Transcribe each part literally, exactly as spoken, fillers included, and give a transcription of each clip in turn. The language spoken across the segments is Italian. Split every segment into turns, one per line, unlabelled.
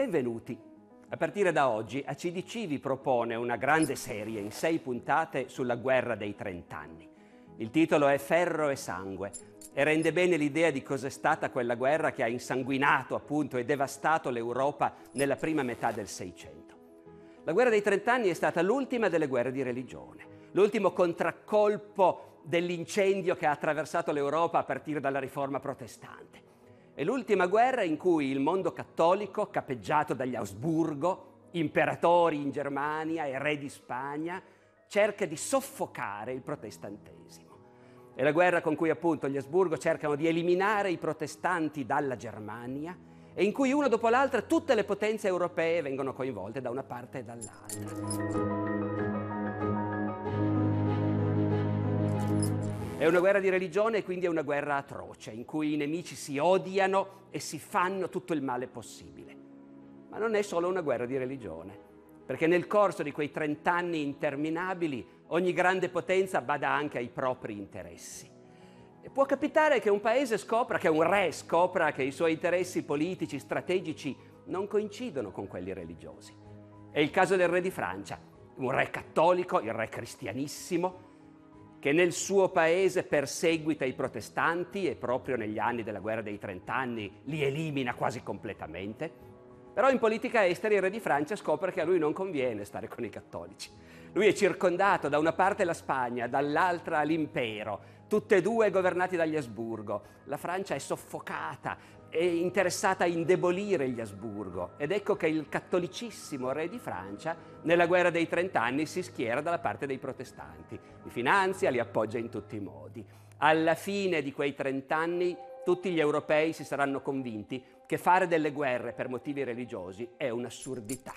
Benvenuti. A partire da oggi A C D C vi propone una grande serie in sei puntate sulla guerra dei trent'anni. Il titolo è Ferro e sangue e rende bene l'idea di cos'è stata quella guerra che ha insanguinato appunto e devastato l'Europa nella prima metà del Seicento. La guerra dei trent'anni è stata l'ultima delle guerre di religione, l'ultimo contraccolpo dell'incendio che ha attraversato l'Europa a partire dalla riforma protestante. È l'ultima guerra in cui il mondo cattolico, capeggiato dagli Asburgo, imperatori in Germania e re di Spagna, cerca di soffocare il protestantesimo. È la guerra con cui appunto gli Asburgo cercano di eliminare i protestanti dalla Germania e in cui uno dopo l'altra tutte le potenze europee vengono coinvolte da una parte e dall'altra. È una guerra di religione e quindi è una guerra atroce, in cui i nemici si odiano e si fanno tutto il male possibile. Ma non è solo una guerra di religione, perché nel corso di quei trent'anni interminabili ogni grande potenza bada anche ai propri interessi. E può capitare che un paese scopra, che un re scopra che i suoi interessi politici, strategici non coincidono con quelli religiosi. È il caso del re di Francia, un re cattolico, il re cristianissimo, che nel suo paese perseguita i protestanti e proprio negli anni della guerra dei trent'anni li elimina quasi completamente. Però in politica estera il re di Francia scopre che a lui non conviene stare con i cattolici. Lui è circondato da una parte la Spagna, dall'altra l'impero, tutte e due governati dagli Asburgo. La Francia è soffocata, è interessata a indebolire gli Asburgo ed ecco che il cattolicissimo re di Francia nella guerra dei trent'anni si schiera dalla parte dei protestanti, li finanzia, li appoggia in tutti i modi. Alla fine di quei trent'anni tutti gli europei si saranno convinti che fare delle guerre per motivi religiosi è un'assurdità.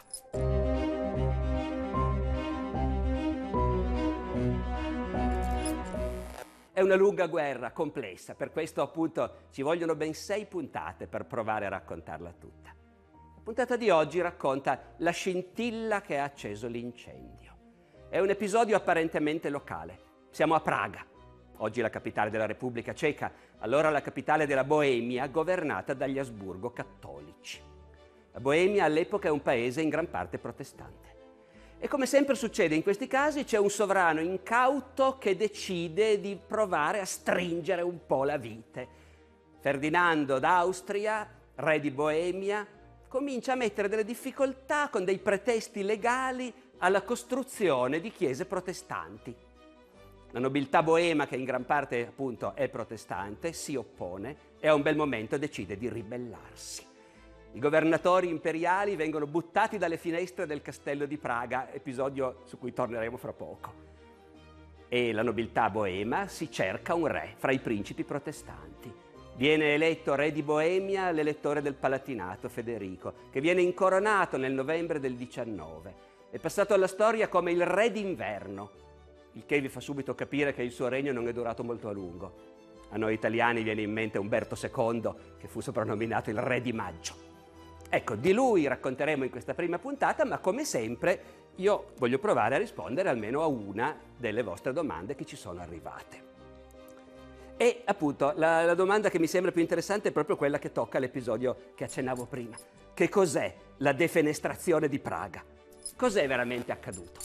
È una lunga guerra, complessa, per questo appunto ci vogliono ben sei puntate per provare a raccontarla tutta. La puntata di oggi racconta la scintilla che ha acceso l'incendio. È un episodio apparentemente locale. Siamo a Praga, oggi la capitale della Repubblica Ceca, allora la capitale della Boemia, governata dagli Asburgo cattolici. La Boemia all'epoca è un paese in gran parte protestante. E come sempre succede in questi casi c'è un sovrano incauto che decide di provare a stringere un po' la vite. Ferdinando d'Austria, re di Boemia, comincia a mettere delle difficoltà con dei pretesti legali alla costruzione di chiese protestanti. La nobiltà boema, che in gran parte appunto è protestante, si oppone e a un bel momento decide di ribellarsi. I governatori imperiali vengono buttati dalle finestre del castello di Praga, episodio su cui torneremo fra poco. E la nobiltà boema si cerca un re fra i principi protestanti. Viene eletto re di Boemia l'elettore del Palatinato, Federico, che viene incoronato nel novembre del diciannove. È passato alla storia come il re d'inverno, il che vi fa subito capire che il suo regno non è durato molto a lungo. A noi italiani viene in mente Umberto secondo, che fu soprannominato il re di maggio. Ecco, di lui racconteremo in questa prima puntata, ma come sempre io voglio provare a rispondere almeno a una delle vostre domande che ci sono arrivate. E appunto la, la domanda che mi sembra più interessante è proprio quella che tocca l'episodio che accennavo prima. Che cos'è la defenestrazione di Praga? Cos'è veramente accaduto?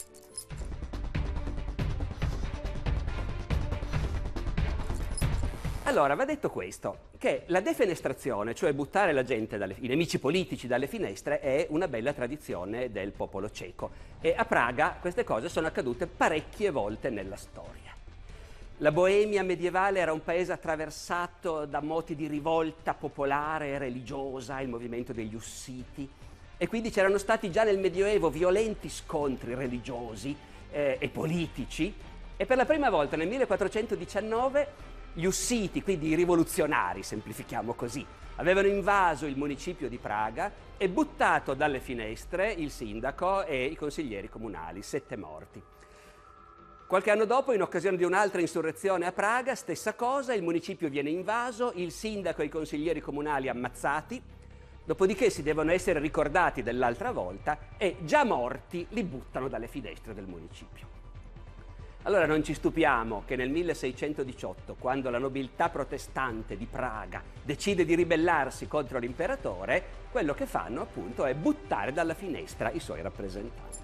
Allora, va detto questo, che la defenestrazione, cioè buttare la gente, dalle, i nemici politici dalle finestre, è una bella tradizione del popolo ceco. E a Praga queste cose sono accadute parecchie volte nella storia. La Boemia medievale era un paese attraversato da moti di rivolta popolare e religiosa, il movimento degli Ussiti, e quindi c'erano stati già nel Medioevo violenti scontri religiosi eh, e politici, e per la prima volta nel millequattrocentodiciannove gli Ussiti, quindi i rivoluzionari, semplifichiamo così, avevano invaso il municipio di Praga e buttato dalle finestre il sindaco e i consiglieri comunali, sette morti. Qualche anno dopo, in occasione di un'altra insurrezione a Praga, stessa cosa, il municipio viene invaso, il sindaco e i consiglieri comunali ammazzati, dopodiché si devono essere ricordati dell'altra volta e già morti li buttano dalle finestre del municipio. Allora non ci stupiamo che nel milleseicentodiciotto, quando la nobiltà protestante di Praga decide di ribellarsi contro l'imperatore, quello che fanno appunto è buttare dalla finestra i suoi rappresentanti.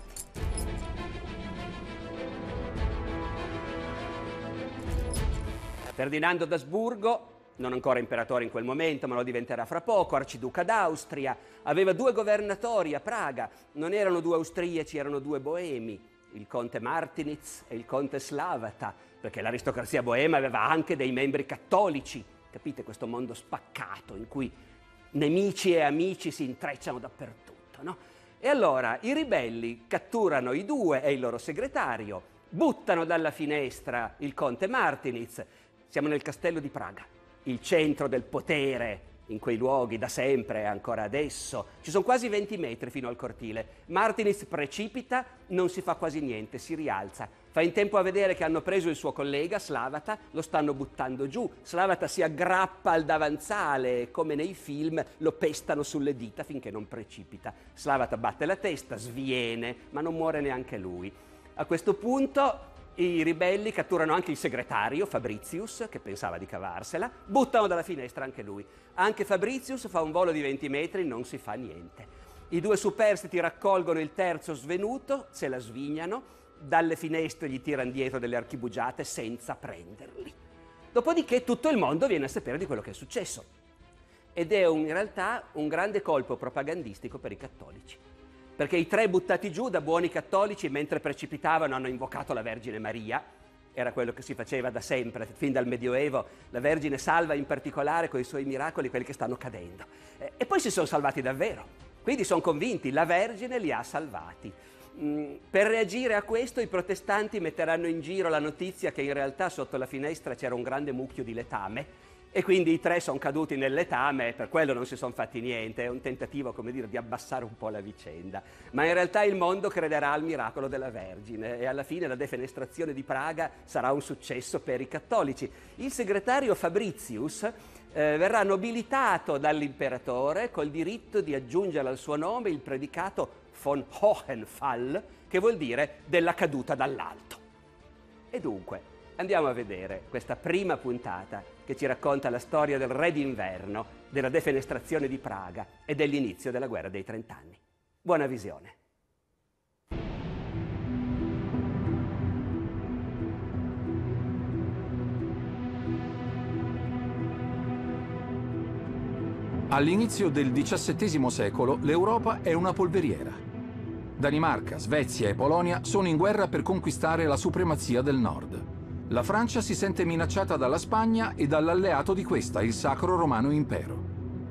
Ferdinando d'Asburgo, non ancora imperatore in quel momento, ma lo diventerà fra poco, arciduca d'Austria, aveva due governatori a Praga, non erano due austriaci, erano due boemi, il conte Martinitz e il conte Slavata, perché l'aristocrazia boema aveva anche dei membri cattolici. Capite questo mondo spaccato in cui nemici e amici si intrecciano dappertutto, no? E allora i ribelli catturano i due e il loro segretario, buttano dalla finestra il conte Martinitz. Siamo nel castello di Praga, il centro del potere in quei luoghi da sempre e ancora adesso. Ci sono quasi venti metri fino al cortile. Martinitz precipita, non si fa quasi niente, si rialza. Fa in tempo a vedere che hanno preso il suo collega Slavata, lo stanno buttando giù. Slavata si aggrappa al davanzale e, come nei film, lo pestano sulle dita finché non precipita. Slavata batte la testa, sviene, ma non muore neanche lui. A questo punto i ribelli catturano anche il segretario, Fabricius, che pensava di cavarsela, buttano dalla finestra anche lui. Anche Fabricius fa un volo di venti metri, non si fa niente. I due superstiti raccolgono il terzo svenuto, se la svignano, dalle finestre gli tirano dietro delle archibugiate senza prenderli. Dopodiché tutto il mondo viene a sapere di quello che è successo. Ed è un, in realtà un grande colpo propagandistico per i cattolici. Perché i tre buttati giù da buoni cattolici, mentre precipitavano, hanno invocato la Vergine Maria. Era quello che si faceva da sempre, fin dal Medioevo. La Vergine salva in particolare con i suoi miracoli quelli che stanno cadendo. E, e poi si sono salvati davvero. Quindi sono convinti, la Vergine li ha salvati. Mm, per reagire a questo i protestanti metteranno in giro la notizia che in realtà sotto la finestra c'era un grande mucchio di letame. E quindi i tre sono caduti nel letame e per quello non si sono fatti niente. È un tentativo, come dire, di abbassare un po' la vicenda. Ma in realtà il mondo crederà al miracolo della Vergine e alla fine la defenestrazione di Praga sarà un successo per i cattolici. Il segretario Fabricius eh, verrà nobilitato dall'imperatore col diritto di aggiungere al suo nome il predicato von Hohenfall, che vuol dire della caduta dall'alto. E dunque andiamo a vedere questa prima puntata che ci racconta la storia del Re d'inverno, della defenestrazione di Praga e dell'inizio della guerra dei trent'anni. Buona visione.
All'inizio del diciassettesimo secolo l'Europa è una polveriera. Danimarca, Svezia e Polonia sono in guerra per conquistare la supremazia del nord. La Francia si sente minacciata dalla Spagna e dall'alleato di questa, il Sacro Romano Impero.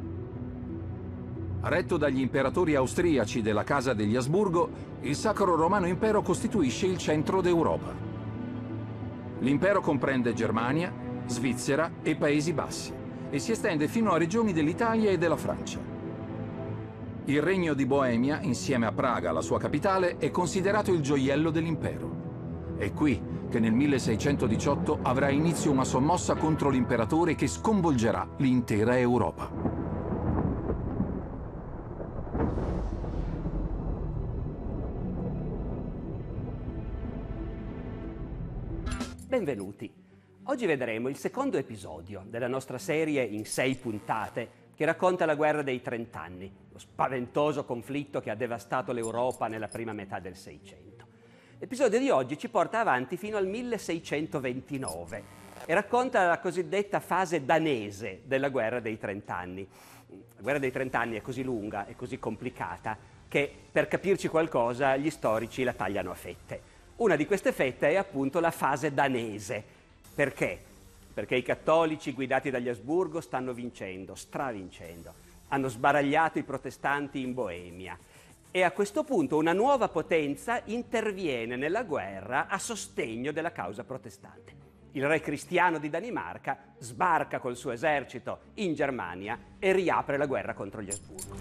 Retto dagli imperatori austriaci della Casa degli Asburgo, il Sacro Romano Impero costituisce il centro d'Europa. L'impero comprende Germania, Svizzera e Paesi Bassi e si estende fino a regioni dell'Italia e della Francia. Il Regno di Boemia, insieme a Praga, la sua capitale, è considerato il gioiello dell'impero. È qui che nel milleseicentodiciotto avrà inizio una sommossa contro l'imperatore che sconvolgerà l'intera Europa.
Benvenuti. Oggi vedremo il secondo episodio della nostra serie in sei puntate che racconta la guerra dei trent'anni, lo spaventoso conflitto che ha devastato l'Europa nella prima metà del Seicento. L'episodio di oggi ci porta avanti fino al milleseicentoventinove e racconta la cosiddetta fase danese della guerra dei trent'anni. La guerra dei trent'anni è così lunga e così complicata che per capirci qualcosa gli storici la tagliano a fette. Una di queste fette è appunto la fase danese. Perché? Perché i cattolici guidati dagli Asburgo stanno vincendo, stravincendo. Hanno sbaragliato i protestanti in Boemia. E a questo punto una nuova potenza interviene nella guerra a sostegno della causa protestante. Il re cristiano di Danimarca sbarca col suo esercito in Germania e riapre la guerra contro gli Asburgo.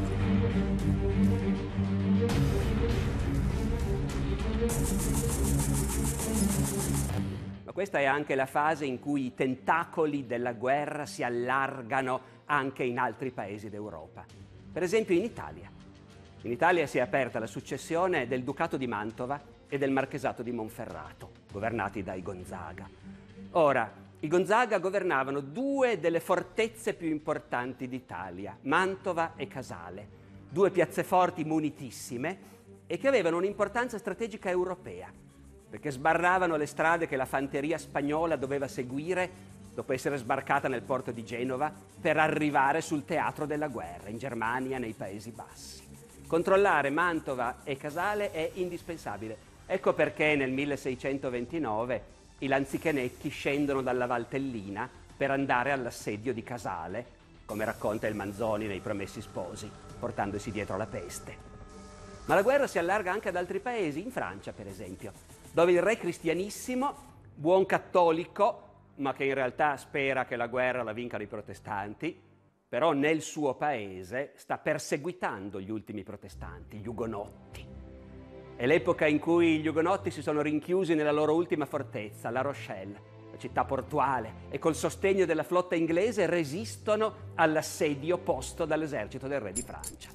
Ma questa è anche la fase in cui i tentacoli della guerra si allargano anche in altri paesi d'Europa. Per esempio in Italia. In Italia si è aperta la successione del Ducato di Mantova e del marchesato di Monferrato, governati dai Gonzaga. Ora, i Gonzaga governavano due delle fortezze più importanti d'Italia, Mantova e Casale, due piazzeforti munitissime e che avevano un'importanza strategica europea, perché sbarravano le strade che la fanteria spagnola doveva seguire dopo essere sbarcata nel porto di Genova per arrivare sul teatro della guerra, in Germania, nei Paesi Bassi. Controllare Mantova e Casale è indispensabile. Ecco perché nel milleseicentoventinove i lanzichenecchi scendono dalla Valtellina per andare all'assedio di Casale, come racconta il Manzoni nei Promessi Sposi, portandosi dietro la peste. Ma la guerra si allarga anche ad altri paesi, in Francia per esempio, dove il re cristianissimo, buon cattolico, ma che in realtà spera che la guerra la vincano i protestanti, però nel suo paese sta perseguitando gli ultimi protestanti, gli ugonotti. È l'epoca in cui gli ugonotti si sono rinchiusi nella loro ultima fortezza, La Rochelle, la città portuale, e col sostegno della flotta inglese resistono all'assedio posto dall'esercito del re di Francia.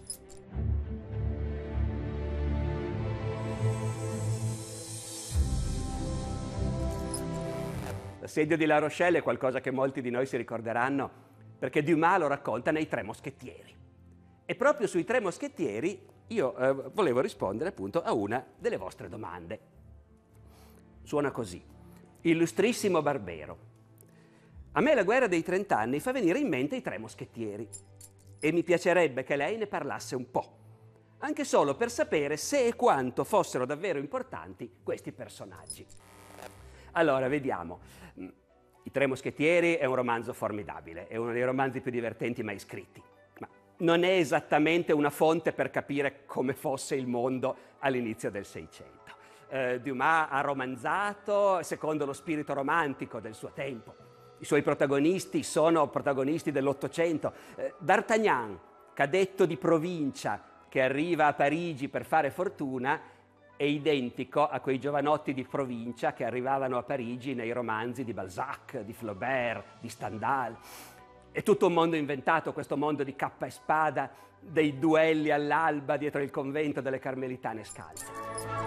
L'assedio di La Rochelle è qualcosa che molti di noi si ricorderanno perché Dumas lo racconta nei Tre Moschettieri. E proprio sui Tre Moschettieri io eh, volevo rispondere appunto a una delle vostre domande. Suona così. Illustrissimo Barbero, a me la guerra dei trent'anni fa venire in mente i Tre Moschettieri e mi piacerebbe che lei ne parlasse un po', anche solo per sapere se e quanto fossero davvero importanti questi personaggi. Allora, vediamo. I Tre Moschettieri è un romanzo formidabile, è uno dei romanzi più divertenti mai scritti, ma non è esattamente una fonte per capire come fosse il mondo all'inizio del Seicento. Eh, Dumas ha romanzato secondo lo spirito romantico del suo tempo. I suoi protagonisti sono protagonisti dell'Ottocento. Eh, D'Artagnan, cadetto di provincia che arriva a Parigi per fare fortuna, è identico a quei giovanotti di provincia che arrivavano a Parigi nei romanzi di Balzac, di Flaubert, di Stendhal. È tutto un mondo inventato, questo mondo di cappa e spada, dei duelli all'alba dietro il convento delle Carmelitane scalze.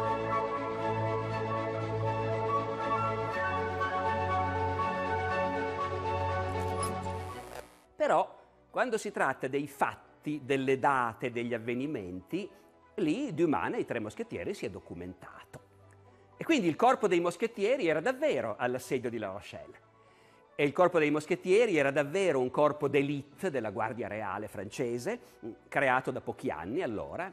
Però, quando si tratta dei fatti, delle date, degli avvenimenti, lì Dumas nei Tre Moschettieri si è documentato. E quindi il corpo dei moschettieri era davvero all'assedio di La Rochelle. E il corpo dei moschettieri era davvero un corpo d'élite della Guardia Reale francese, creato da pochi anni allora.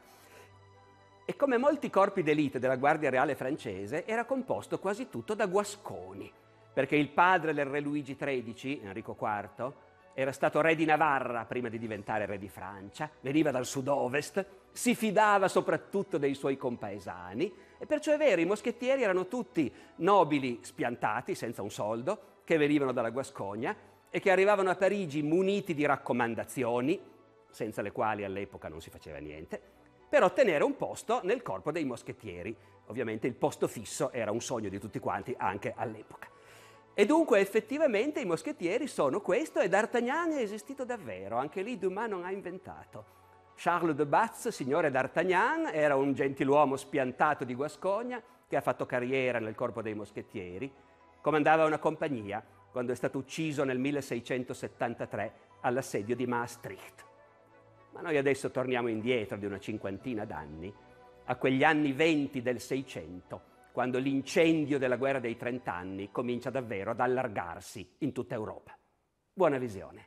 E come molti corpi d'élite della Guardia Reale francese, era composto quasi tutto da guasconi, perché il padre del re Luigi tredici, Enrico quarto, era stato re di Navarra prima di diventare re di Francia, veniva dal sud-ovest, si fidava soprattutto dei suoi compaesani e perciò è vero, i moschettieri erano tutti nobili spiantati, senza un soldo, che venivano dalla Guascogna e che arrivavano a Parigi muniti di raccomandazioni, senza le quali all'epoca non si faceva niente, per ottenere un posto nel corpo dei moschettieri. Ovviamente il posto fisso era un sogno di tutti quanti anche all'epoca. E dunque effettivamente i moschettieri sono questo e D'Artagnan è esistito davvero, anche lì Dumas non ha inventato. Charles de Batz, signore D'Artagnan, era un gentiluomo spiantato di Guascogna che ha fatto carriera nel corpo dei moschettieri, comandava una compagnia quando è stato ucciso nel milleseicentosettantatré all'assedio di Maastricht. Ma noi adesso torniamo indietro di una cinquantina d'anni, a quegli anni venti del Seicento, quando l'incendio della guerra dei trent'anni comincia davvero ad allargarsi in tutta Europa. Buona visione.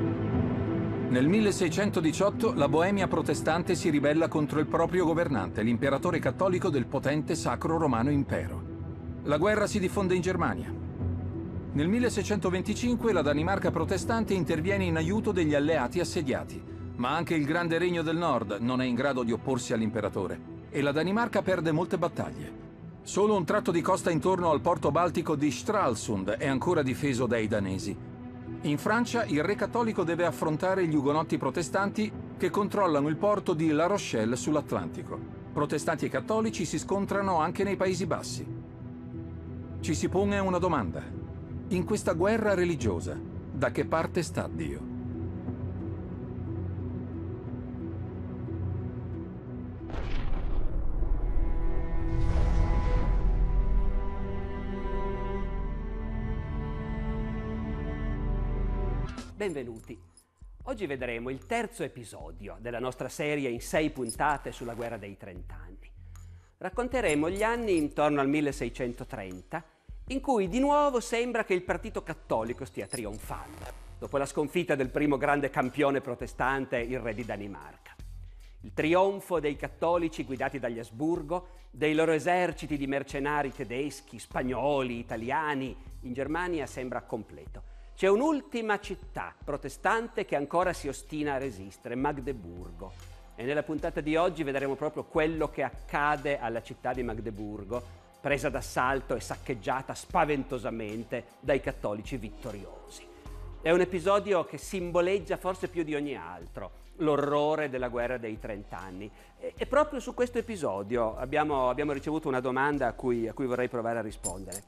Nel milleseicentodiciotto la Boemia protestante si ribella contro il proprio governante, l'imperatore cattolico del potente Sacro Romano Impero. La guerra si diffonde in Germania. Nel milleseicentoventicinque la Danimarca protestante interviene in aiuto degli alleati assediati, ma anche il Grande Regno del Nord non è in grado di opporsi all'imperatore e la Danimarca perde molte battaglie. Solo un tratto di costa intorno al porto baltico di Stralsund è ancora difeso dai danesi. In Francia il re cattolico deve affrontare gli ugonotti protestanti che controllano il porto di La Rochelle sull'Atlantico. Protestanti e cattolici si scontrano anche nei Paesi Bassi. Ci si pone una domanda. In questa guerra religiosa, da che parte sta Dio?
benvenuti. Oggi vedremo il terzo episodio della nostra serie in sei puntate sulla guerra dei trent'anni. Racconteremo gli anni intorno al milleseicentotrenta, in cui di nuovo sembra che il partito cattolico stia trionfando, dopo la sconfitta del primo grande campione protestante, il re di Danimarca. Il trionfo dei cattolici guidati dagli Asburgo, dei loro eserciti di mercenari tedeschi, spagnoli, italiani, in Germania sembra completo. C'è un'ultima città protestante che ancora si ostina a resistere, Magdeburgo. E nella puntata di oggi vedremo proprio quello che accade alla città di Magdeburgo, presa d'assalto e saccheggiata spaventosamente dai cattolici vittoriosi. È un episodio che simboleggia forse più di ogni altro l'orrore della guerra dei trent'anni. E, e proprio su questo episodio abbiamo, abbiamo ricevuto una domanda a cui, a cui vorrei provare a rispondere.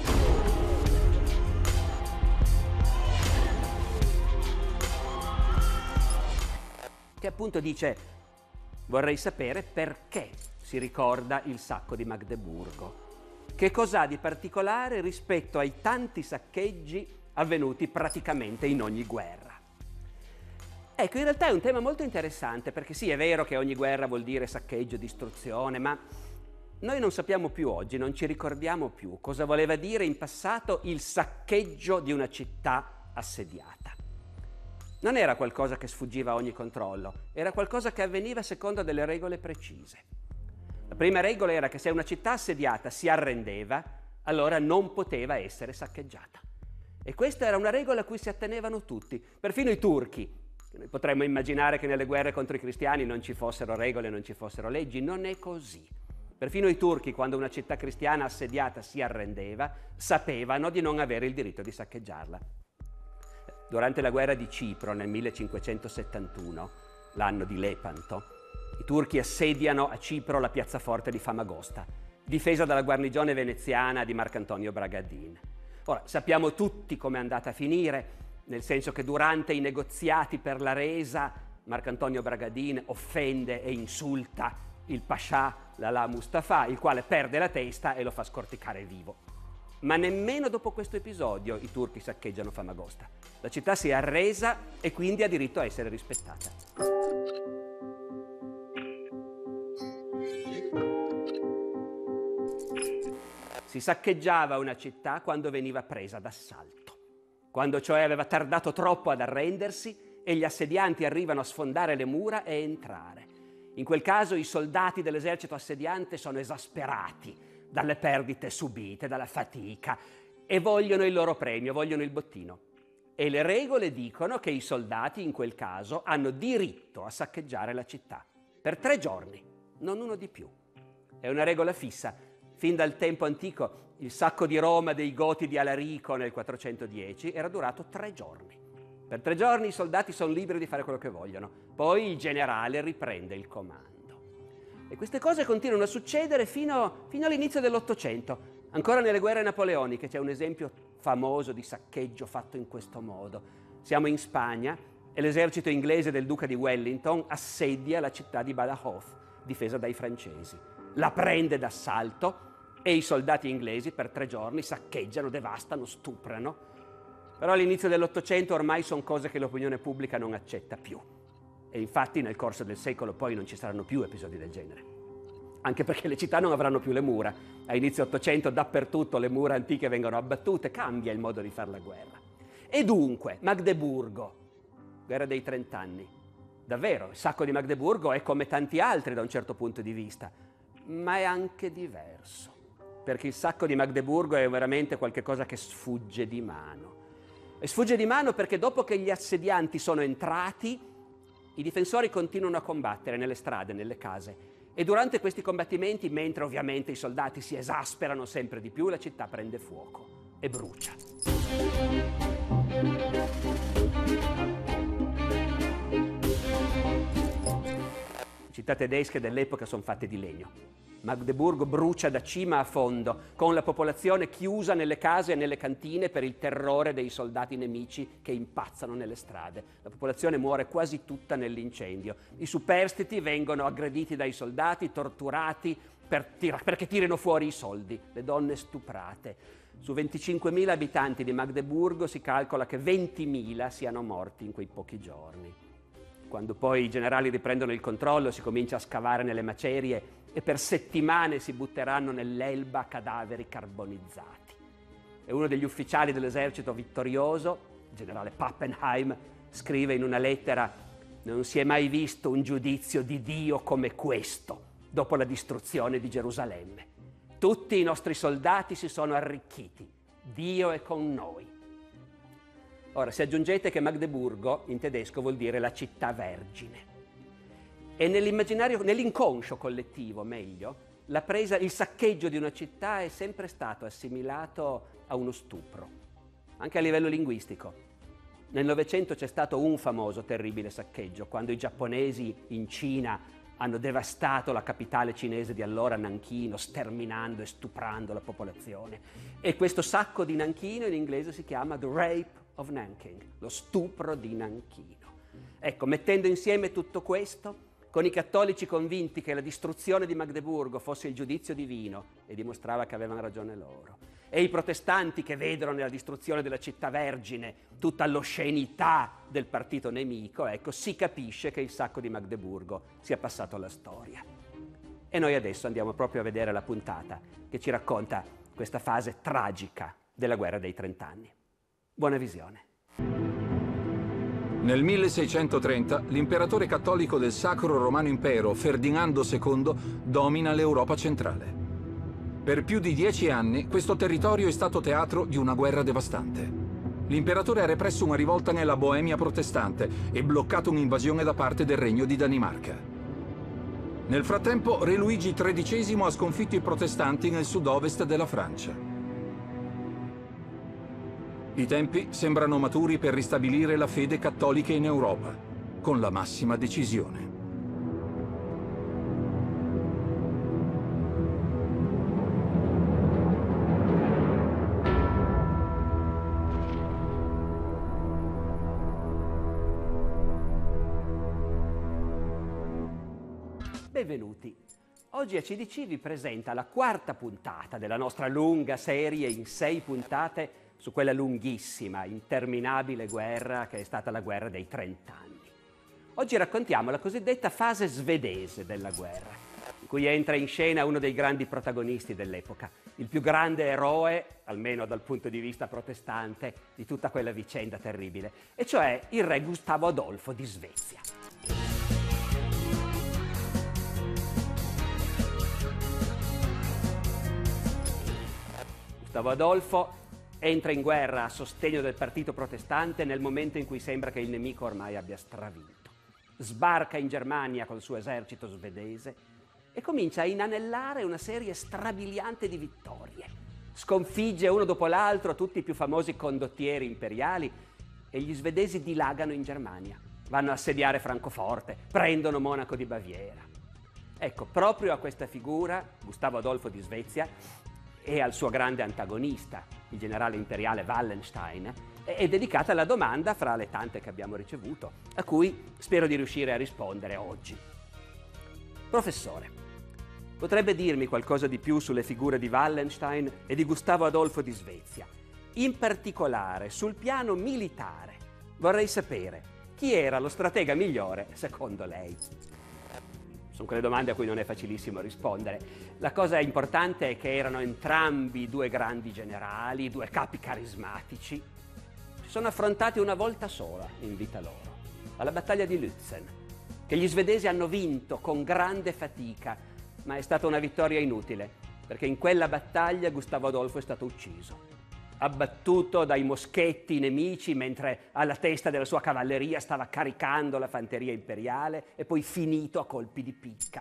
Che appunto dice: vorrei sapere perché si ricorda il sacco di Magdeburgo. Che cos'ha di particolare rispetto ai tanti saccheggi avvenuti praticamente in ogni guerra? Ecco, in realtà è un tema molto interessante, perché sì, è vero che ogni guerra vuol dire saccheggio, distruzione, ma noi non sappiamo più oggi, non ci ricordiamo più cosa voleva dire in passato il saccheggio di una città assediata. Non era qualcosa che sfuggiva a ogni controllo, era qualcosa che avveniva secondo delle regole precise. La prima regola era che se una città assediata si arrendeva, allora non poteva essere saccheggiata. E questa era una regola a cui si attenevano tutti, perfino i turchi. Noi potremmo immaginare che nelle guerre contro i cristiani non ci fossero regole, non ci fossero leggi. Non è così. Perfino i turchi, quando una città cristiana assediata si arrendeva, sapevano di non avere il diritto di saccheggiarla. Durante la guerra di Cipro nel millecinquecentosettantuno, l'anno di Lepanto, i turchi assediano a Cipro la piazzaforte di Famagosta, difesa dalla guarnigione veneziana di Marcantonio Bragadin. Ora, sappiamo tutti com'è andata a finire, nel senso che durante i negoziati per la resa Marcantonio Bragadin offende e insulta il pascià Lala Mustafa, il quale perde la testa e lo fa scorticare vivo. Ma nemmeno dopo questo episodio i turchi saccheggiano Famagosta. La città si è arresa e quindi ha diritto a essere rispettata. Si saccheggiava una città quando veniva presa d'assalto, quando cioè aveva tardato troppo ad arrendersi e gli assedianti arrivano a sfondare le mura e entrare. In quel caso i soldati dell'esercito assediante sono esasperati dalle perdite subite, dalla fatica, e vogliono il loro premio, vogliono il bottino. E le regole dicono che i soldati in quel caso hanno diritto a saccheggiare la città per tre giorni, non uno di più. È una regola fissa. Fin dal tempo antico il sacco di Roma dei Goti di Alarico nel quattrocentodieci era durato tre giorni. Per tre giorni i soldati sono liberi di fare quello che vogliono, poi il generale riprende il comando. E queste cose continuano a succedere fino, fino all'inizio dell'Ottocento. Ancora nelle guerre napoleoniche c'è un esempio famoso di saccheggio fatto in questo modo. Siamo in Spagna e l'esercito inglese del duca di Wellington assedia la città di Badajoz, difesa dai francesi. La prende d'assalto e i soldati inglesi per tre giorni saccheggiano, devastano, stuprano. Però all'inizio dell'Ottocento ormai sono cose che l'opinione pubblica non accetta più. E infatti nel corso del secolo poi non ci saranno più episodi del genere. Anche perché le città non avranno più le mura. A inizio Ottocento dappertutto le mura antiche vengono abbattute, cambia il modo di fare la guerra. E dunque, Magdeburgo, guerra dei trent'anni. Davvero, il sacco di Magdeburgo è come tanti altri da un certo punto di vista, ma è anche diverso, perché il sacco di Magdeburgo è veramente qualcosa che sfugge di mano. E sfugge di mano perché dopo che gli assedianti sono entrati, i difensori continuano a combattere nelle strade, nelle case. E durante questi combattimenti, mentre ovviamente i soldati si esasperano sempre di più, la città prende fuoco e brucia. Le città tedesche dell'epoca sono fatte di legno. Magdeburgo brucia da cima a fondo, con la popolazione chiusa nelle case e nelle cantine per il terrore dei soldati nemici che impazzano nelle strade. La popolazione muore quasi tutta nell'incendio. I superstiti vengono aggrediti dai soldati, torturati per tir- perché tirino fuori i soldi. Le donne stuprate. Su venticinquemila abitanti di Magdeburgo si calcola che ventimila siano morti in quei pochi giorni. Quando poi i generali riprendono il controllo si comincia a scavare nelle macerie e per settimane si butteranno nell'Elba cadaveri carbonizzati. E uno degli ufficiali dell'esercito vittorioso, il generale Pappenheim, scrive in una lettera: «Non si è mai visto un giudizio di Dio come questo dopo la distruzione di Gerusalemme. Tutti i nostri soldati si sono arricchiti. Dio è con noi». Ora, se aggiungete che Magdeburgo in tedesco vuol dire la città vergine. E nell'immaginario, nell'inconscio collettivo, meglio, la presa, il saccheggio di una città è sempre stato assimilato a uno stupro, anche a livello linguistico. Nel Novecento c'è stato un famoso terribile saccheggio, quando i giapponesi in Cina hanno devastato la capitale cinese di allora, Nanchino, sterminando e stuprando la popolazione. E questo sacco di Nanchino in inglese si chiama The Rape of Nanking, lo stupro di Nanchino. Ecco, mettendo insieme tutto questo, con i cattolici convinti che la distruzione di Magdeburgo fosse il giudizio divino, e dimostrava che avevano ragione loro, e i protestanti che vedono nella distruzione della città vergine tutta l'oscenità del partito nemico, ecco, si capisce che il sacco di Magdeburgo sia passato alla storia. E noi adesso andiamo proprio a vedere la puntata che ci racconta questa fase tragica della guerra dei trent'anni. Buona visione.
Nel milleseicentotrenta l'imperatore cattolico del Sacro Romano Impero, Ferdinando secondo, domina l'Europa centrale. Per più di dieci anni questo territorio è stato teatro di una guerra devastante. L'imperatore ha represso una rivolta nella Boemia protestante e bloccato un'invasione da parte del Regno di Danimarca. Nel frattempo, Re Luigi tredicesimo ha sconfitto i protestanti nel sud-ovest della Francia. I tempi sembrano maturi per ristabilire la fede cattolica in Europa, con la massima decisione.
Benvenuti. Oggi A C D C vi presenta la quarta puntata della nostra lunga serie in sei puntate su quella lunghissima, interminabile guerra che è stata la guerra dei trent'anni. Oggi raccontiamo la cosiddetta fase svedese della guerra, in cui entra in scena uno dei grandi protagonisti dell'epoca, il più grande eroe, almeno dal punto di vista protestante, di tutta quella vicenda terribile, e cioè il re Gustavo Adolfo di Svezia. Gustavo Adolfo entra in guerra a sostegno del partito protestante nel momento in cui sembra che il nemico ormai abbia stravinto. Sbarca in Germania col suo esercito svedese e comincia a inanellare una serie strabiliante di vittorie. Sconfigge uno dopo l'altro tutti i più famosi condottieri imperiali e gli svedesi dilagano in Germania. Vanno a assediare Francoforte, prendono Monaco di Baviera. Ecco, proprio a questa figura, Gustavo Adolfo di Svezia, e al suo grande antagonista, il generale imperiale Wallenstein, è dedicata la domanda, fra le tante che abbiamo ricevuto, a cui spero di riuscire a rispondere oggi. Professore, potrebbe dirmi qualcosa di più sulle figure di Wallenstein e di Gustavo Adolfo di Svezia? In particolare, sul piano militare, vorrei sapere chi era lo stratega migliore secondo lei. Sono quelle domande a cui non è facilissimo rispondere. La cosa importante è che erano entrambi due grandi generali, due capi carismatici. Si sono affrontati una volta sola in vita loro, alla battaglia di Lützen, che gli svedesi hanno vinto con grande fatica, ma è stata una vittoria inutile, perché in quella battaglia Gustavo Adolfo è stato ucciso, abbattuto dai moschetti nemici mentre alla testa della sua cavalleria stava caricando la fanteria imperiale e poi finito a colpi di picca.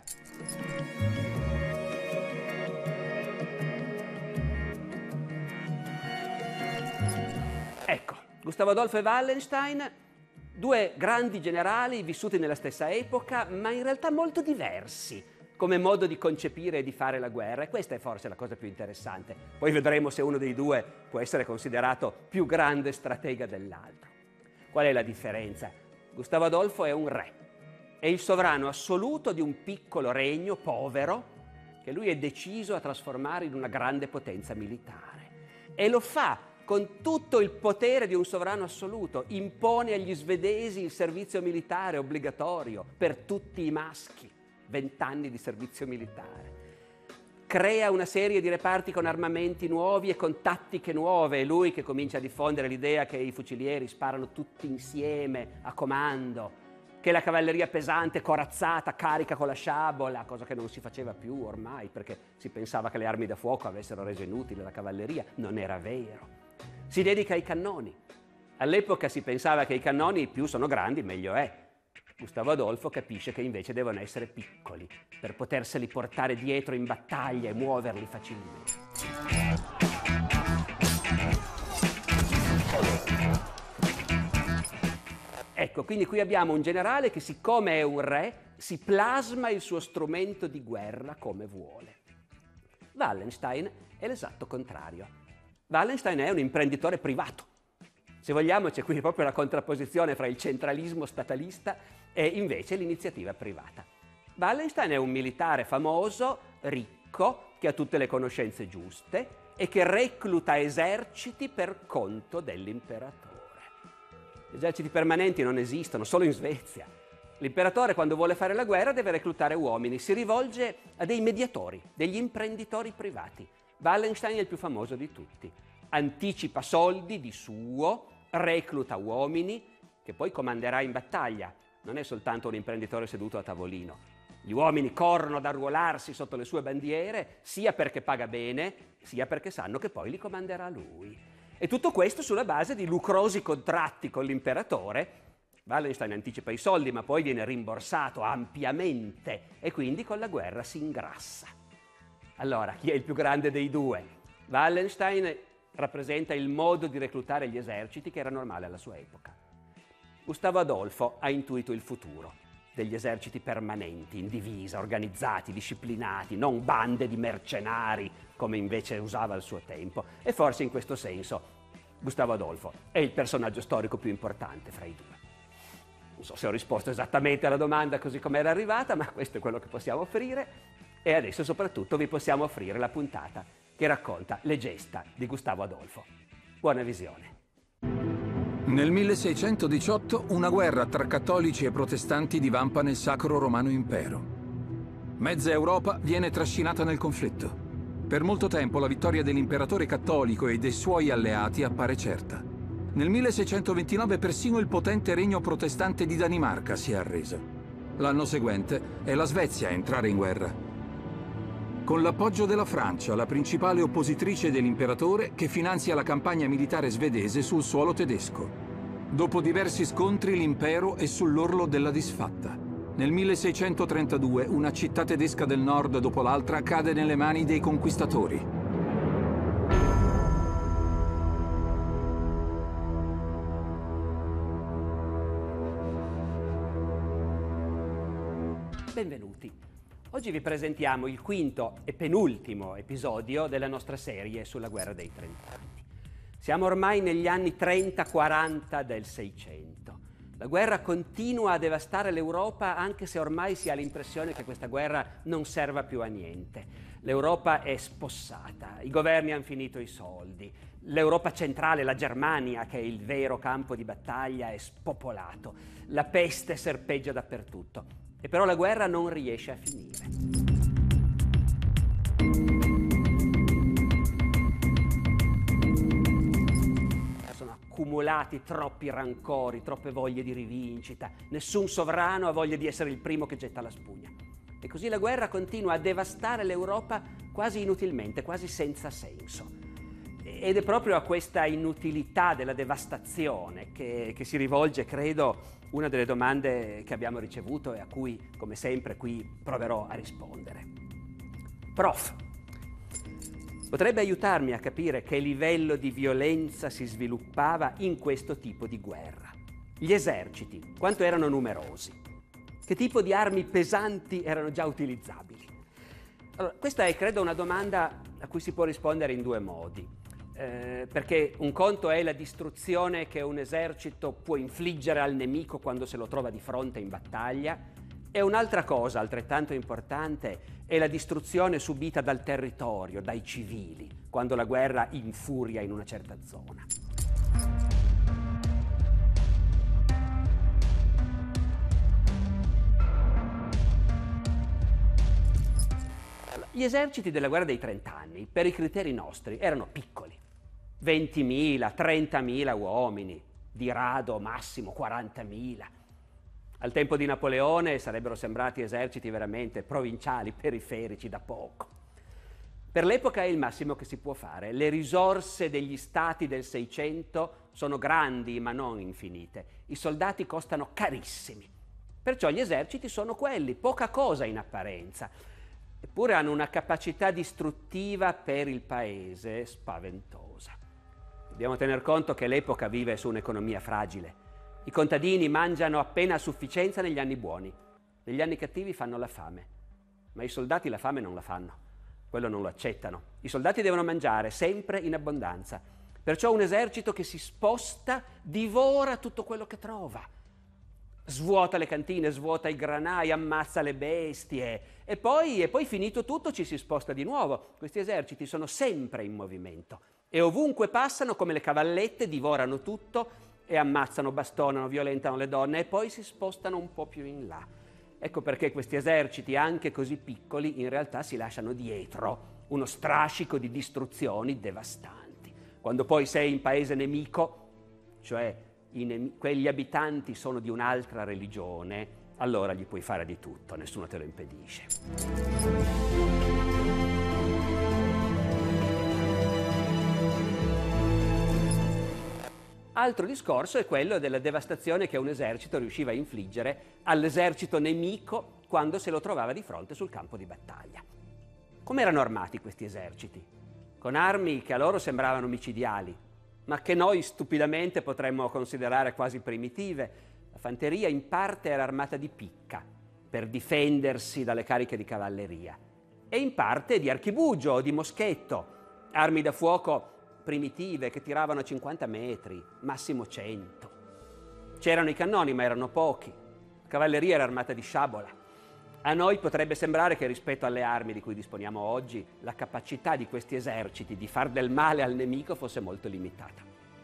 Ecco, Gustavo Adolfo e Wallenstein, due grandi generali vissuti nella stessa epoca, ma in realtà molto diversi come modo di concepire e di fare la guerra, e questa è forse la cosa più interessante. Poi vedremo se uno dei due può essere considerato più grande stratega dell'altro. Qual è la differenza? Gustavo Adolfo è un re, è il sovrano assoluto di un piccolo regno povero che lui è deciso a trasformare in una grande potenza militare. e lo fa con tutto il potere di un sovrano assoluto. Impone agli svedesi il servizio militare obbligatorio per tutti i maschi, vent'anni di servizio militare. Crea una serie di reparti con armamenti nuovi e con tattiche nuove. È lui che comincia a diffondere l'idea che i fucilieri sparano tutti insieme a comando, che la cavalleria pesante, corazzata, carica con la sciabola, cosa che non si faceva più ormai perché si pensava che le armi da fuoco avessero reso inutile la cavalleria. Non era vero. Si dedica ai cannoni. All'epoca si pensava che i cannoni più sono grandi meglio è. Gustavo Adolfo capisce che invece devono essere piccoli per poterseli portare dietro in battaglia e muoverli facilmente. Ecco, quindi qui abbiamo un generale che, siccome è un re, si plasma il suo strumento di guerra come vuole. Wallenstein è l'esatto contrario. Wallenstein è un imprenditore privato. Se vogliamo, c'è qui proprio la contrapposizione fra il centralismo statalista e invece l'iniziativa privata. Wallenstein è un militare famoso, ricco, che ha tutte le conoscenze giuste e che recluta eserciti per conto dell'imperatore. Gli eserciti permanenti non esistono, solo in Svezia. L'imperatore, quando vuole fare la guerra, deve reclutare uomini, si rivolge a dei mediatori, degli imprenditori privati. Wallenstein è il più famoso di tutti. Anticipa soldi di suo, recluta uomini che poi comanderà in battaglia. Non è soltanto un imprenditore seduto a tavolino. Gli uomini corrono ad arruolarsi sotto le sue bandiere, sia perché paga bene, sia perché sanno che poi li comanderà lui. E tutto questo sulla base di lucrosi contratti con l'imperatore. Wallenstein anticipa i soldi, ma poi viene rimborsato ampiamente e quindi con la guerra si ingrassa. Allora, chi è il più grande dei due? Wallenstein rappresenta il modo di reclutare gli eserciti che era normale alla sua epoca. Gustavo Adolfo ha intuito il futuro degli eserciti permanenti, in divisa, organizzati, disciplinati, non bande di mercenari come invece usava al suo tempo. E forse in questo senso Gustavo Adolfo è il personaggio storico più importante fra i due. Non so se ho risposto esattamente alla domanda così come era arrivata, ma questo è quello che possiamo offrire. E adesso soprattutto vi possiamo offrire la puntata che racconta le gesta di Gustavo Adolfo. Buona visione.
Nel milleseicentodiciotto una guerra tra cattolici e protestanti divampa nel Sacro Romano Impero. Mezza Europa viene trascinata nel conflitto. Per molto tempo la vittoria dell'imperatore cattolico e dei suoi alleati appare certa. Nel milleseicentoventinove persino il potente regno protestante di Danimarca si è arreso. L'anno seguente è la Svezia a entrare in guerra, con l'appoggio della Francia, la principale oppositrice dell'imperatore, che finanzia la campagna militare svedese sul suolo tedesco. Dopo diversi scontri l'impero è sull'orlo della disfatta. Nel milleseicentotrentadue una città tedesca del nord dopo l'altra cade nelle mani dei conquistatori.
Benvenuti. Oggi vi presentiamo il quinto e penultimo episodio della nostra serie sulla guerra dei trent'anni. Siamo ormai negli anni trenta quaranta del Seicento. La guerra continua a devastare l'Europa, anche se ormai si ha l'impressione che questa guerra non serva più a niente. L'Europa è spossata, i governi hanno finito i soldi, l'Europa centrale, la Germania, che è il vero campo di battaglia, è spopolato, la peste serpeggia dappertutto. E però la guerra non riesce a finire. Sono accumulati troppi rancori, troppe voglie di rivincita. Nessun sovrano ha voglia di essere il primo che getta la spugna. E così la guerra continua a devastare l'Europa quasi inutilmente, quasi senza senso. Ed è proprio a questa inutilità della devastazione che, che si rivolge, credo, una delle domande che abbiamo ricevuto e a cui, come sempre, qui proverò a rispondere. Prof, potrebbe aiutarmi a capire che livello di violenza si sviluppava in questo tipo di guerra? Gli eserciti, quanto erano numerosi? Che tipo di armi pesanti erano già utilizzabili? Allora, questa è, credo, una domanda a cui si può rispondere in due modi. Eh, perché un conto è la distruzione che un esercito può infliggere al nemico quando se lo trova di fronte in battaglia, e un'altra cosa altrettanto importante è la distruzione subita dal territorio, dai civili, quando la guerra infuria in una certa zona. Gli eserciti della guerra dei trent'anni, per i criteri nostri, erano piccoli. ventimila, trentamila uomini, di rado massimo quarantamila. Al tempo di Napoleone sarebbero sembrati eserciti veramente provinciali, periferici, da poco. Per l'epoca è il massimo che si può fare. Le risorse degli stati del Seicento sono grandi ma non infinite. I soldati costano carissimi. Perciò gli eserciti sono quelli, poca cosa in apparenza. Eppure hanno una capacità distruttiva per il paese spaventosa. Dobbiamo tener conto che l'epoca vive su un'economia fragile. I contadini mangiano appena a sufficienza negli anni buoni. Negli anni cattivi fanno la fame. Ma i soldati la fame non la fanno. Quello non lo accettano. I soldati devono mangiare sempre in abbondanza. Perciò un esercito che si sposta divora tutto quello che trova. Svuota le cantine, svuota i granai, ammazza le bestie e poi, e poi finito tutto ci si sposta di nuovo. Questi eserciti sono sempre in movimento e ovunque passano come le cavallette divorano tutto e ammazzano, bastonano, violentano le donne e poi si spostano un po' più in là. Ecco perché questi eserciti, anche così piccoli, in realtà si lasciano dietro uno strascico di distruzioni devastanti. Quando poi sei in paese nemico, cioè I quegli abitanti sono di un'altra religione, allora gli puoi fare di tutto, nessuno te lo impedisce. Altro discorso è quello della devastazione che un esercito riusciva a infliggere all'esercito nemico quando se lo trovava di fronte sul campo di battaglia. Come erano armati questi eserciti? Con armi che a loro sembravano micidiali, ma che noi stupidamente potremmo considerare quasi primitive. La fanteria in parte era armata di picca, per difendersi dalle cariche di cavalleria, e in parte di archibugio o di moschetto, armi da fuoco primitive che tiravano a cinquanta metri, massimo cento. C'erano i cannoni, ma erano pochi. La cavalleria era armata di sciabola. A noi potrebbe sembrare che rispetto alle armi di cui disponiamo oggi, la capacità di questi eserciti di far del male al nemico fosse molto limitata.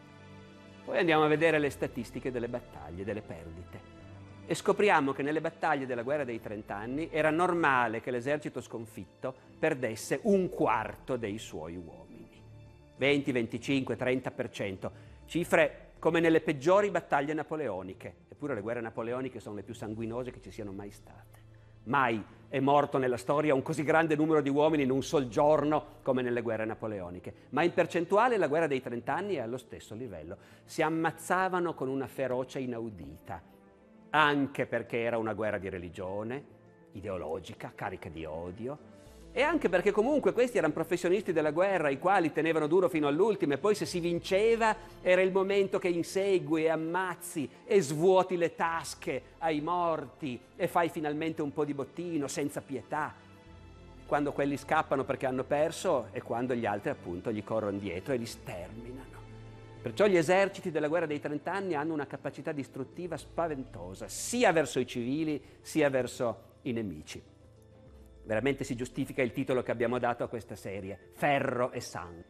Poi andiamo a vedere le statistiche delle battaglie, delle perdite, e scopriamo che nelle battaglie della guerra dei trent'anni era normale che l'esercito sconfitto perdesse un quarto dei suoi uomini. venti, venticinque, trenta per cento, cifre come nelle peggiori battaglie napoleoniche. Eppure le guerre napoleoniche sono le più sanguinose che ci siano mai state. Mai è morto nella storia un così grande numero di uomini in un sol giorno come nelle guerre napoleoniche, ma in percentuale la guerra dei trent'anni è allo stesso livello. Si ammazzavano con una ferocia inaudita, anche perché era una guerra di religione, ideologica, carica di odio, e anche perché comunque questi erano professionisti della guerra, i quali tenevano duro fino all'ultimo, e poi se si vinceva era il momento che insegui e ammazzi e svuoti le tasche ai morti e fai finalmente un po' di bottino senza pietà. Quando quelli scappano perché hanno perso e quando gli altri appunto gli corrono dietro e li sterminano. Perciò gli eserciti della guerra dei trent'anni hanno una capacità distruttiva spaventosa, sia verso i civili sia verso i nemici. Veramente si giustifica il titolo che abbiamo dato a questa serie, Ferro e Sangue.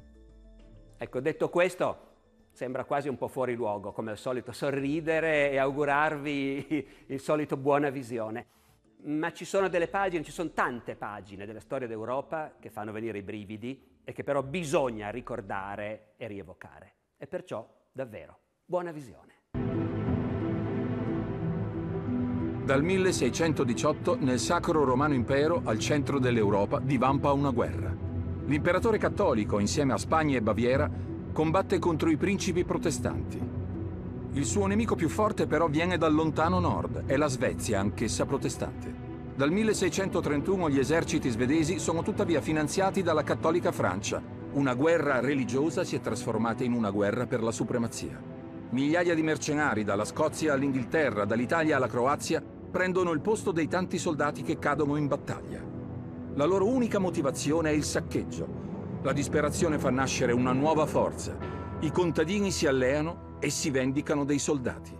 Ecco, detto questo, sembra quasi un po' fuori luogo, come al solito, sorridere e augurarvi il solito buona visione. Ma ci sono delle pagine, ci sono tante pagine della storia d'Europa che fanno venire i brividi e che però bisogna ricordare e rievocare. E perciò, davvero, buona visione.
Dal milleseicentodiciotto nel Sacro Romano Impero, al centro dell'Europa, divampa una guerra. L'imperatore cattolico, insieme a Spagna e Baviera, combatte contro i principi protestanti. Il suo nemico più forte però viene dal lontano nord, è la Svezia, anch'essa protestante. Dal milleseicentotrentuno gli eserciti svedesi sono tuttavia finanziati dalla cattolica Francia. Una guerra religiosa si è trasformata in una guerra per la supremazia. Migliaia di mercenari, dalla Scozia all'Inghilterra, dall'Italia alla Croazia, prendono il posto dei tanti soldati che cadono in battaglia. La loro unica motivazione è il saccheggio. La disperazione fa nascere una nuova forza. I contadini si alleano e si vendicano dei soldati.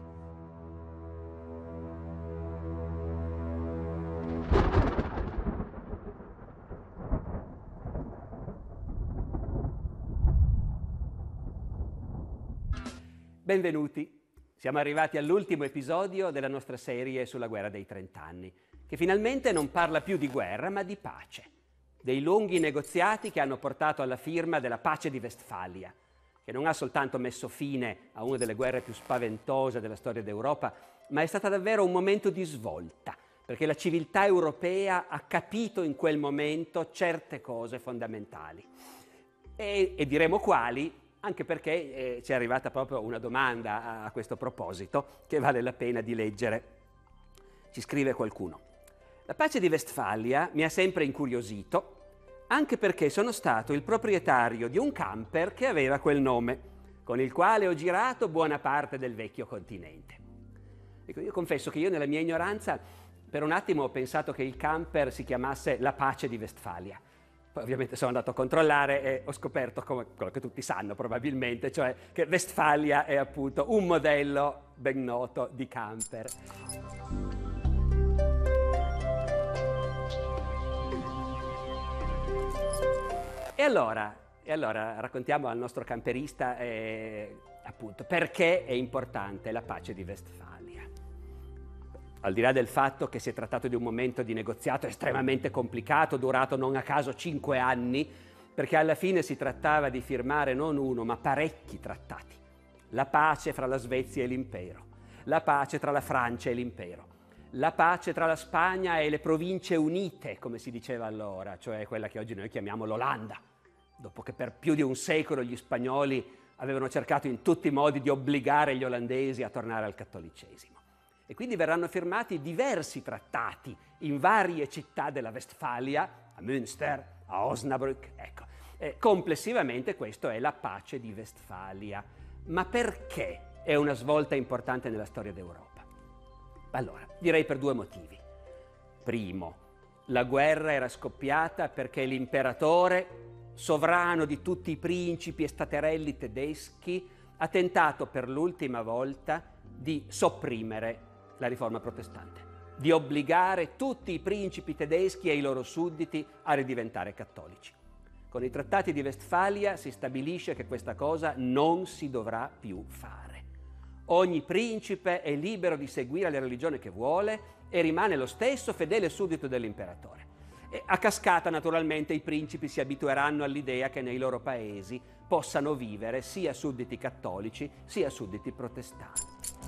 Benvenuti. Siamo arrivati all'ultimo episodio della nostra serie sulla guerra dei trent'anni, che finalmente non parla più di guerra ma di pace, dei lunghi negoziati che hanno portato alla firma della pace di Westfalia, che non ha soltanto messo fine a una delle guerre più spaventose della storia d'Europa, ma è stata davvero un momento di svolta, perché la civiltà europea ha capito in quel momento certe cose fondamentali. E, e diremo quali, anche perché eh, ci è arrivata proprio una domanda a, a questo proposito, che vale la pena di leggere. Ci scrive qualcuno. La pace di Westfalia mi ha sempre incuriosito, anche perché sono stato il proprietario di un camper che aveva quel nome, con il quale ho girato buona parte del vecchio continente. Ecco, io confesso che io nella mia ignoranza per un attimo ho pensato che il camper si chiamasse La pace di Westfalia. Poi ovviamente sono andato a controllare e ho scoperto, come quello che tutti sanno probabilmente, cioè che Westfalia è appunto un modello ben noto di camper. E allora, e allora raccontiamo al nostro camperista eh, appunto perché è importante la pace di Westfalia. Al di là del fatto che si è trattato di un momento di negoziato estremamente complicato, durato non a caso cinque anni, perché alla fine si trattava di firmare non uno ma parecchi trattati. La pace fra la Svezia e l'impero, la pace tra la Francia e l'impero, la pace tra la Spagna e le province unite, come si diceva allora, cioè quella che oggi noi chiamiamo l'Olanda, dopo che per più di un secolo gli spagnoli avevano cercato in tutti i modi di obbligare gli olandesi a tornare al cattolicesimo. E quindi verranno firmati diversi trattati in varie città della Westfalia, a Münster, a Osnabrück, ecco. E complessivamente questo è la pace di Westfalia. Ma perché è una svolta importante nella storia d'Europa? Allora, direi per due motivi. Primo, la guerra era scoppiata perché l'imperatore, sovrano di tutti i principi e staterelli tedeschi, ha tentato per l'ultima volta di sopprimere la riforma protestante, di obbligare tutti i principi tedeschi e i loro sudditi a ridiventare cattolici. Con i trattati di Westfalia si stabilisce che questa cosa non si dovrà più fare. Ogni principe è libero di seguire la religione che vuole e rimane lo stesso fedele suddito dell'imperatore. E a cascata, naturalmente, i principi si abitueranno all'idea che nei loro paesi possano vivere sia sudditi cattolici sia sudditi protestanti.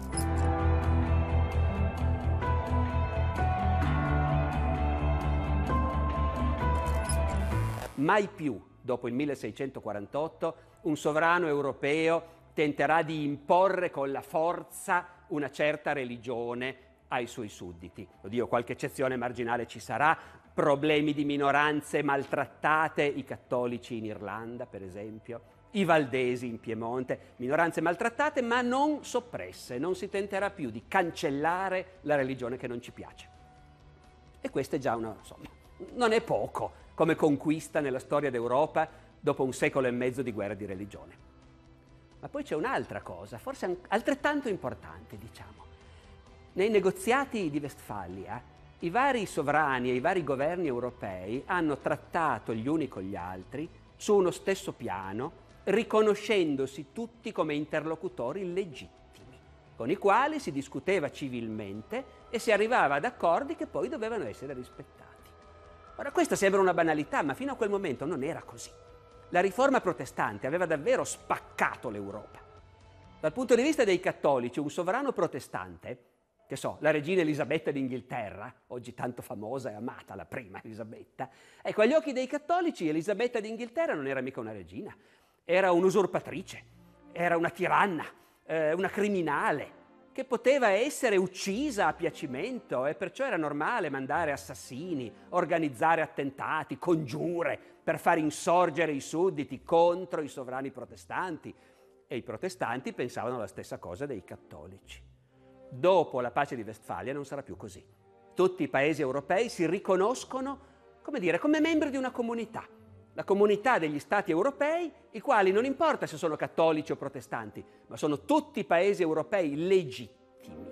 Mai più, dopo il milleseicentoquarantotto, un sovrano europeo tenterà di imporre con la forza una certa religione ai suoi sudditi. Oddio, qualche eccezione marginale ci sarà, problemi di minoranze maltrattate, i cattolici in Irlanda per esempio, i valdesi in Piemonte, minoranze maltrattate ma non soppresse, non si tenterà più di cancellare la religione che non ci piace. E questo è già una, insomma, non è poco come conquista nella storia d'Europa dopo un secolo e mezzo di guerra di religione. Ma poi c'è un'altra cosa, forse altrettanto importante, diciamo. Nei negoziati di Westfalia, i vari sovrani e i vari governi europei hanno trattato gli uni con gli altri su uno stesso piano, riconoscendosi tutti come interlocutori legittimi, con i quali si discuteva civilmente e si arrivava ad accordi che poi dovevano essere rispettati. Ora, questa sembra una banalità, ma fino a quel momento non era così. La riforma protestante aveva davvero spaccato l'Europa. Dal punto di vista dei cattolici, un sovrano protestante, che so, la regina Elisabetta d'Inghilterra, oggi tanto famosa e amata, la prima Elisabetta, ecco, agli occhi dei cattolici Elisabetta d'Inghilterra non era mica una regina, era un'usurpatrice, era una tiranna, eh, una criminale, che poteva essere uccisa a piacimento e perciò era normale mandare assassini, organizzare attentati, congiure per far insorgere i sudditi contro i sovrani protestanti. E i protestanti pensavano la stessa cosa dei cattolici. Dopo la pace di Westfalia non sarà più così. Tutti i paesi europei si riconoscono, come dire, come membri di una comunità. La comunità degli stati europei, i quali non importa se sono cattolici o protestanti, ma sono tutti paesi europei legittimi.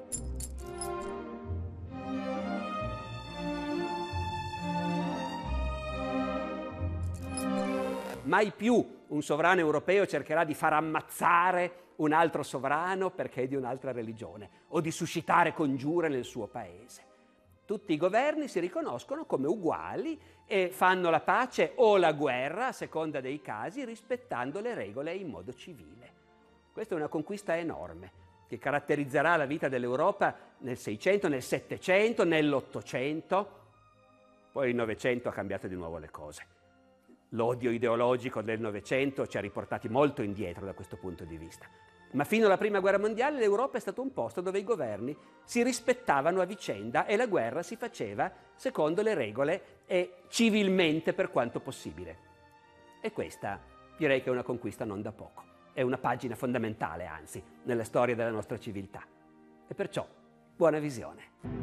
mai più un sovrano europeo cercherà di far ammazzare un altro sovrano perché è di un'altra religione o di suscitare congiure nel suo paese. Tutti i governi si riconoscono come uguali e fanno la pace o la guerra, a seconda dei casi, rispettando le regole in modo civile. Questa è una conquista enorme che caratterizzerà la vita dell'Europa nel Seicento, nel Settecento, nell'Ottocento. Poi il Novecento ha cambiato di nuovo le cose. L'odio ideologico del Novecento ci ha riportati molto indietro da questo punto di vista. Ma fino alla Prima Guerra Mondiale l'Europa è stato un posto dove i governi si rispettavano a vicenda e la guerra si faceva secondo le regole e civilmente per quanto possibile. E questa direi che è una conquista non da poco. È una pagina fondamentale, anzi, nella storia della nostra civiltà. E perciò, buona visione.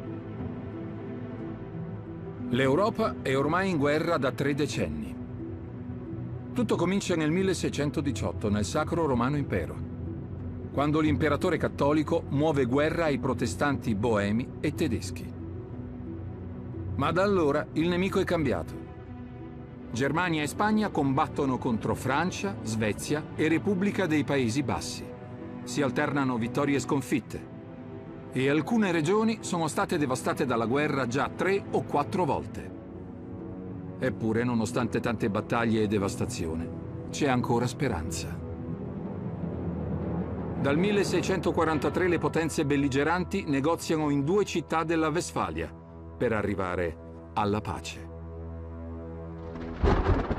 L'Europa è ormai in guerra da tre decenni. Tutto comincia nel milleseicentodiciotto, nel Sacro Romano Impero, quando l'imperatore cattolico muove guerra ai protestanti boemi e tedeschi. Ma da allora il nemico è cambiato. Germania e Spagna combattono contro Francia, Svezia e Repubblica dei Paesi Bassi. Si alternano vittorie e sconfitte. E alcune regioni sono state devastate dalla guerra già tre o quattro volte. Eppure, nonostante tante battaglie e devastazione, c'è ancora speranza. Dal milleseicentoquarantatré le potenze belligeranti negoziano in due città della Westfalia per arrivare alla pace.